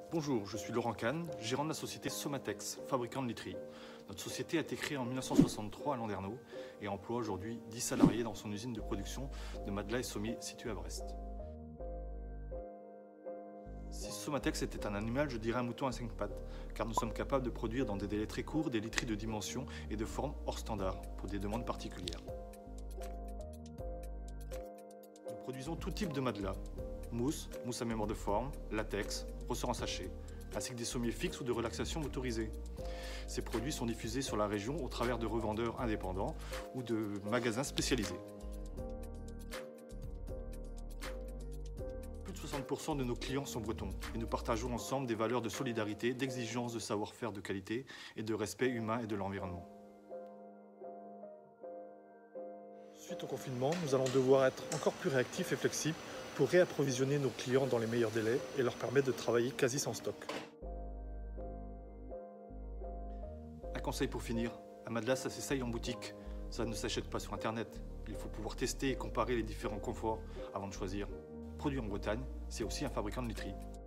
Bonjour, je suis Laurent Kahn, gérant de la société Somatex, fabricant de literie. Notre société a été créée en 1963 à Landerneau et emploie aujourd'hui 10 salariés dans son usine de production de matelas et sommiers située à Brest. Si Somatex était un animal, je dirais un mouton à 5 pattes, car nous sommes capables de produire dans des délais très courts des literies de dimension et de forme hors standard pour des demandes particulières. Nous produisons tout type de matelas, mousse à mémoire de forme, latex, ressort en sachet, ainsi que des sommiers fixes ou de relaxation motorisés. Ces produits sont diffusés sur la région au travers de revendeurs indépendants ou de magasins spécialisés. Plus de 60% de nos clients sont bretons et nous partageons ensemble des valeurs de solidarité, d'exigence, de savoir-faire de qualité et de respect humain et de l'environnement. Suite au confinement, nous allons devoir être encore plus réactifs et flexibles pour réapprovisionner nos clients dans les meilleurs délais et leur permettre de travailler quasi sans stock. Un conseil pour finir, un matelas ça s'essaye en boutique, ça ne s'achète pas sur internet. Il faut pouvoir tester et comparer les différents conforts avant de choisir. Produit en Bretagne, c'est aussi un fabricant de literie.